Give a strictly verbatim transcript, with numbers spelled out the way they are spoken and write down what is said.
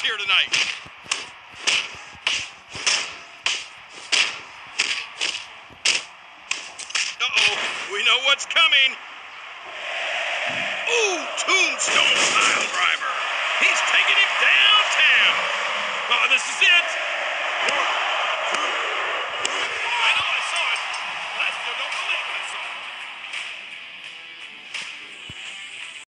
fights here tonight. Uh-oh, we know what's coming. Ooh, tombstone style driver. He's taking him downtown. Oh, this is it.